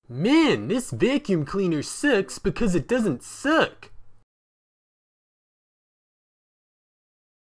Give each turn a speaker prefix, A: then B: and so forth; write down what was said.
A: Man, this vacuum cleaner sucks because it doesn't suck.